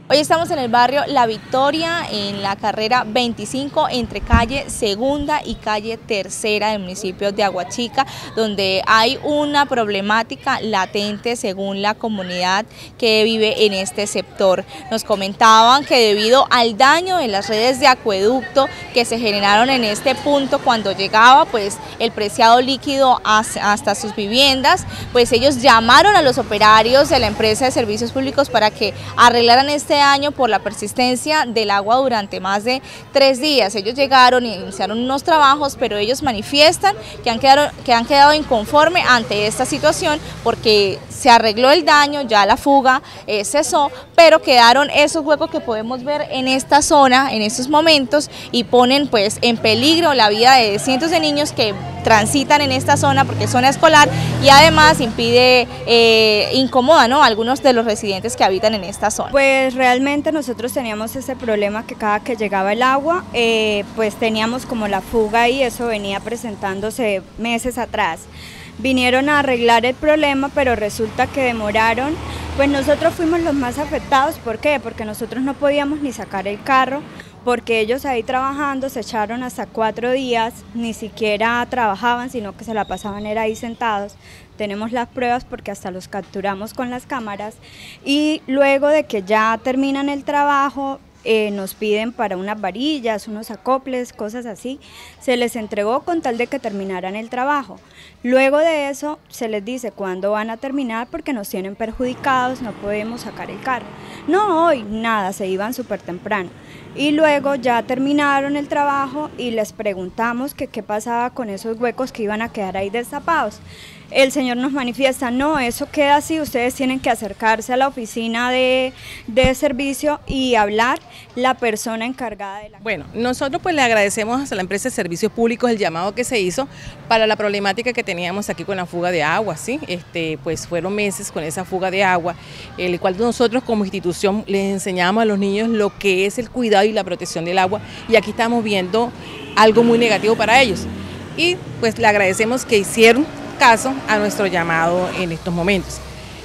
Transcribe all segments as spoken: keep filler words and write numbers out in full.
Hoy estamos en el barrio La Victoria, en la carrera veinticinco, entre calle Segunda y calle Tercera del municipio de Aguachica, donde hay una problemática latente según la comunidad que vive en este sector. Nos comentaban que debido al daño en las redes de acueducto que se generaron en este punto cuando llegaba pues el preciado líquido hasta sus viviendas, pues ellos llamaron a los operarios de la empresa de servicios públicos para que arreglaran este año por la persistencia del agua durante más de tres días. Ellos llegaron y iniciaron unos trabajos, pero ellos manifiestan que han quedado, que han quedado inconformes ante esta situación porque se arregló el daño, ya la fuga eh, cesó, pero quedaron esos huecos que podemos ver en esta zona en estos momentos y ponen pues en peligro la vida de cientos de niños que transitan en esta zona porque es zona escolar y además impide, eh, incomoda, ¿no?, a algunos de los residentes que habitan en esta zona. Pues realmente nosotros teníamos ese problema que cada que llegaba el agua, eh, pues teníamos como la fuga y eso venía presentándose meses atrás. Vinieron a arreglar el problema, pero resulta que demoraron, pues nosotros fuimos los más afectados. ¿Por qué? Porque nosotros no podíamos ni sacar el carro, porque ellos ahí trabajando se echaron hasta cuatro días, ni siquiera trabajaban, sino que se la pasaban era ahí sentados. Tenemos las pruebas porque hasta los capturamos con las cámaras y luego de que ya terminan el trabajo, Eh, nos piden para unas varillas, unos acoples, cosas así, se les entregó con tal de que terminaran el trabajo. Luego de eso se les dice cuándo van a terminar porque nos tienen perjudicados, no podemos sacar el carro. No, hoy nada, se iban súper temprano. Y luego ya terminaron el trabajo y les preguntamos que qué pasaba con esos huecos que iban a quedar ahí destapados. El señor nos manifiesta, no, eso queda así, ustedes tienen que acercarse a la oficina de, de servicio y hablar la persona encargada de la... Bueno, nosotros pues le agradecemos a la empresa de servicios públicos el llamado que se hizo para la problemática que teníamos aquí con la fuga de agua, ¿sí? Este, pues fueron meses con esa fuga de agua, el cual nosotros como institución les enseñamos a los niños lo que es el cuidado y la protección del agua y aquí estamos viendo algo muy negativo para ellos y pues le agradecemos que hicieron caso a nuestro llamado en estos momentos.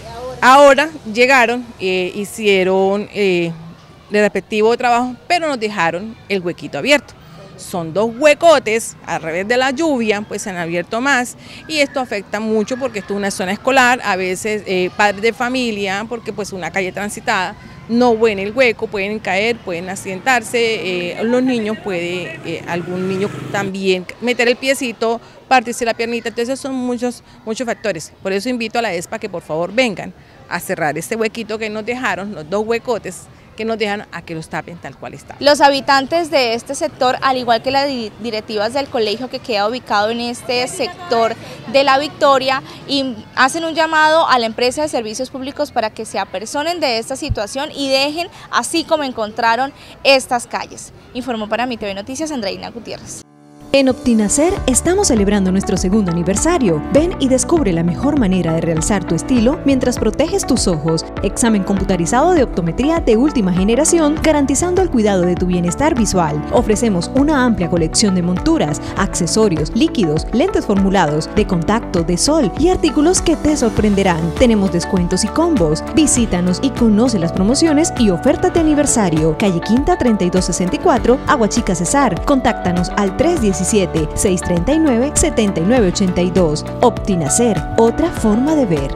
Ahora llegaron, eh, hicieron eh, el respectivo trabajo, pero nos dejaron el huequito abierto. Son dos huecotes, al revés de la lluvia, pues se han abierto más y esto afecta mucho porque esto es una zona escolar, a veces eh, padres de familia, porque pues una calle transitada, no ven el hueco, pueden caer, pueden accidentarse, eh, los niños, puede eh, algún niño también meter el piecito, partirse la piernita, entonces son muchos, muchos factores. Por eso invito a la ESPA que por favor vengan a cerrar este huequito que nos dejaron, los dos huecotes que nos dejan, a que los tapen tal cual está. Los habitantes de este sector, al igual que las directivas del colegio que queda ubicado en este sector de La Victoria, y hacen un llamado a la empresa de servicios públicos para que se apersonen de esta situación y dejen así como encontraron estas calles. Informó para Mi T V Noticias Andreina Gutiérrez. En Optinacer estamos celebrando nuestro segundo aniversario. Ven y descubre la mejor manera de realzar tu estilo mientras proteges tus ojos. Examen computarizado de optometría de última generación, garantizando el cuidado de tu bienestar visual. Ofrecemos una amplia colección de monturas, accesorios, líquidos, lentes formulados, de contacto, de sol y artículos que te sorprenderán. Tenemos descuentos y combos. Visítanos y conoce las promociones y ofertas de aniversario. Calle Quinta treinta y dos sesenta y cuatro, Aguachica Cesar. Contáctanos al tres uno siete, seis tres nueve, siete nueve ocho dos. Optinacer, otra forma de ver.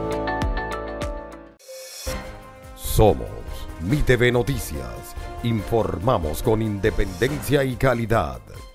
Somos Mi T V Noticias. Informamos con independencia y calidad.